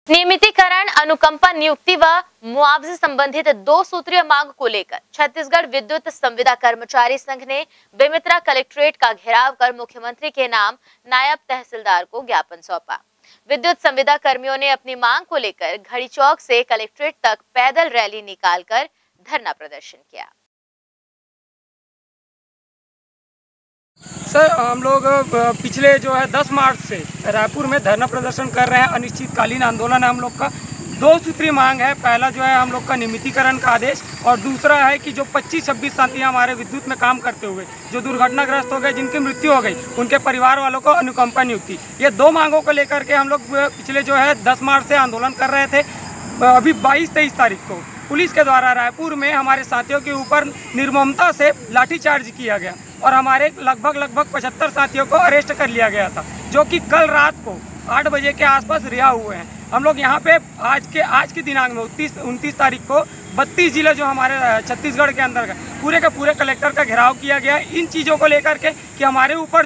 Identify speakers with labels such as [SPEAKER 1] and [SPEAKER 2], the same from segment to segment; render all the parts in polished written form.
[SPEAKER 1] नियमितीकरण, अनुकंपा नियुक्ति व मुआवजे संबंधित 2 सूत्रीय मांग को लेकर छत्तीसगढ़ विद्युत संविदा कर्मचारी संघ ने बेमेतरा कलेक्ट्रेट का घेराव कर मुख्यमंत्री के नाम नायब तहसीलदार को ज्ञापन सौंपा। विद्युत संविदा कर्मियों ने अपनी मांग को लेकर घड़ी चौक से कलेक्ट्रेट तक पैदल रैली निकालकर धरना प्रदर्शन किया।
[SPEAKER 2] सर, हम लोग पिछले 10 मार्च से रायपुर में धरना प्रदर्शन कर रहे हैं। अनिश्चितकालीन आंदोलन है हम लोग का। 2 सूत्रीय मांग है। पहला हम लोग का नियमितीकरण का आदेश, और दूसरा है कि जो 25-26 साथी हमारे विद्युत में काम करते हुए जो दुर्घटनाग्रस्त हो गए, जिनकी मृत्यु हो गई, उनके परिवार वालों को अनुकंपा नियुक्ति, ये 2 मांगों को लेकर के हम लोग पिछले 10 मार्च से आंदोलन कर रहे थे। अभी 22-23 तारीख को पुलिस के द्वारा रायपुर में हमारे साथियों के ऊपर निर्ममता से लाठीचार्ज किया गया और हमारे लगभग 75 साथियों को अरेस्ट कर लिया गया था, जो कि कल रात को 8 बजे के आसपास रिहा हुए हैं। हम लोग यहाँ पे आज के दिनांक में 29 तारीख को 32 जिले जो हमारे छत्तीसगढ़ के अंदर पूरे के पूरे कलेक्टर का घेराव किया गया इन चीज़ों को लेकर के कि हमारे ऊपर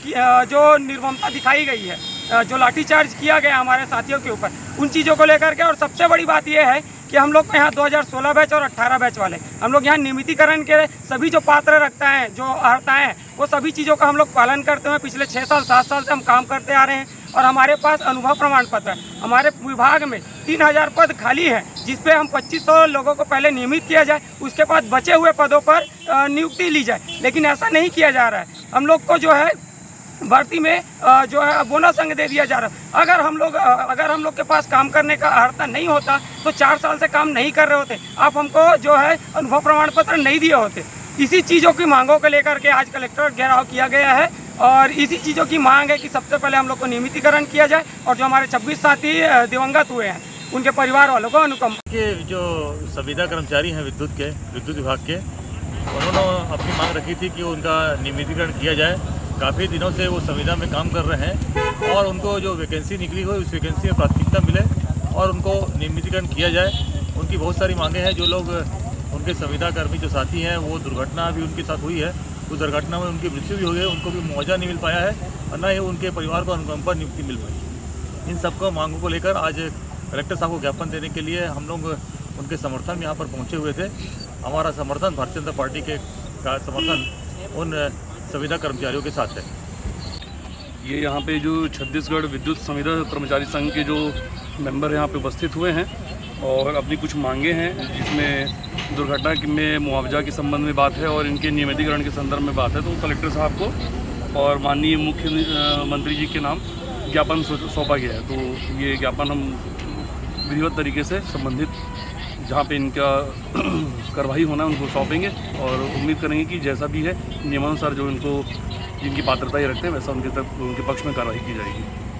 [SPEAKER 2] जो निर्ममता दिखाई गई है, जो लाठीचार्ज किया गया हमारे साथियों के ऊपर, उन चीज़ों को लेकर के। और सबसे बड़ी बात यह है कि हम लोग यहाँ 2016 बैच और 18 बैच वाले हम लोग यहाँ नियमितीकरण के सभी जो पात्र रखता है, जो अर्हताएँ हैं, वो सभी चीज़ों का हम लोग पालन करते हुए पिछले 6 साल 7 साल से हम काम करते आ रहे हैं। और हमारे पास अनुभव प्रमाण पत्र है। हमारे विभाग में 3000 पद खाली है, जिसपे हम 2500 लोगों को पहले नियमित किया जाए, उसके बाद बचे हुए पदों पर नियुक्ति ली जाए। लेकिन ऐसा नहीं किया जा रहा है। हम लोग को भर्ती में बोनस अंग दे दिया जा रहा है। अगर हम लोग के पास काम करने का अर्हता नहीं होता तो 4 साल से काम नहीं कर रहे होते, आप हमको अनुभव प्रमाण पत्र नहीं दिए होते। इसी चीज़ों की मांगों को लेकर के आज कलेक्टर घेराव किया गया है और इसी चीज़ों की मांग है कि सबसे पहले हम लोग को नियमितीकरण किया जाए और जो हमारे 26 साथी दिवंगत हुए हैं उनके परिवार वालों को अनुकंपा
[SPEAKER 3] के जो संविदा कर्मचारी हैं विद्युत विभाग के, उन्होंने अपनी मांग रखी थी कि उनका नियमितीकरण किया जाए। काफ़ी दिनों से वो संविदा में काम कर रहे हैं और उनको जो वैकेंसी निकली हो उस वैकेंसी में प्राथमिकता मिले और उनको नियमितीकरण किया जाए। उनकी बहुत सारी मांगें हैं। जो लोग उनके संविदा कर्मी जो साथी हैं, वो दुर्घटना भी उनके साथ हुई है, उस दुर्घटना में उनकी मृत्यु भी हो गई, उनको भी मुआवजा नहीं मिल पाया है और न ही उनके परिवार को अनुकंपा नियुक्ति मिल पाई। इन सबको मांगों को लेकर आज कलेक्टर साहब को ज्ञापन देने के लिए हम लोग उनके समर्थन में यहाँ पर पहुँचे हुए थे। हमारा समर्थन भारतीय जनता पार्टी का समर्थन उन संविदा कर्मचारियों के साथ है।
[SPEAKER 4] ये यहाँ पे जो छत्तीसगढ़ विद्युत संविदा कर्मचारी संघ के जो मेंबर यहाँ पे उपस्थित हुए हैं और अपनी कुछ मांगे हैं, जिसमें दुर्घटना में मुआवजा के संबंध में बात है और इनके नियमितीकरण के संदर्भ में बात है, तो कलेक्टर साहब को और माननीय मुख्यमंत्री जी के नाम ज्ञापन सौंपा गया है। तो ये ज्ञापन हम विधिवत तरीके से संबंधित जहाँ पे इनका कार्रवाई होना है उनको सौंपेंगे और उम्मीद करेंगे कि जैसा भी है नियमानुसार जो इनकी पात्रताएं रखते हैं वैसा उनके पक्ष में कार्रवाई की जाएगी।